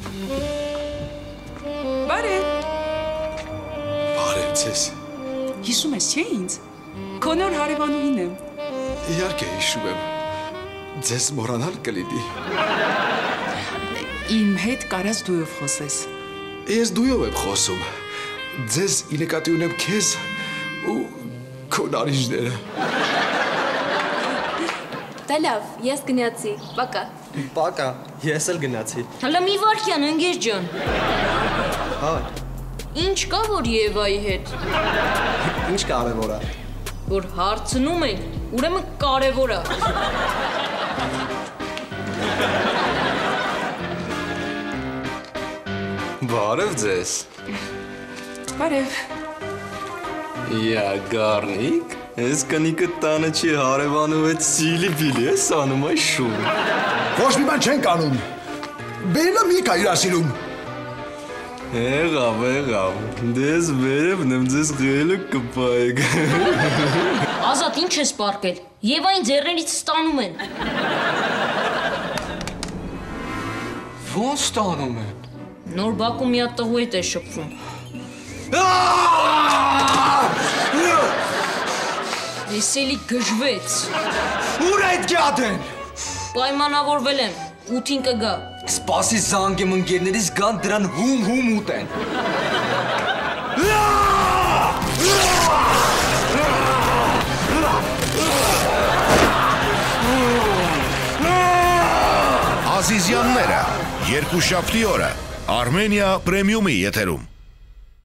Բարև։ Բարև ձեզ։ Հիշում ես, չէ՞ ինձ։ Քո նոր հարևանուհին եմ։ Իհարկե հիշում եմ։ Ձեզ մոռանալ կլինի։ Իմ հետ կարաս դույով խոսես։ Ես դույով եմ խոսում։ Ձեզ ի նկատի ունեմ քեզ ու քո նարինջները։ Դա լավ, ես գնացի, պակա։ Պակա, ես էլ գնացի։ Հələ մի վարքյան, ընկեր ջան։ Հայ, Ինչ կա, որ Եվայի հետ։ ինչ կարևոր է։ Որ հարցնում ենք, ուրեմն կարևոր է։ Բարև ձեզ։ Բարև։ Յա գարնիկ, ես կնիկը տանը չի հարևանում հետ սիլի-բիլի ես անում այս շուն։ Ոչ մի բան չենք անում։ Բերելը մի կա իրասիրում։ Եղավ, դեզ վերևն եմ ձեզ գելը կպայք։ Ազատ, ինչ ես պարկել։ Եվային ձեռներից ստանում են։ Ոնց ստանում են։ Նոր բակում մի հատ տղու հետ է շփվում։ Ես էլի գժվեց։ Ուր այդ գյադեն։ Պայմանավորվել եմ, 8-ին կգա։ Սպասի զանգեմ ընկերներից գան դրան հում ուտեն։ Ազիզյանները, երկուշաբթի օրը Armenia Premium-ի եթերում։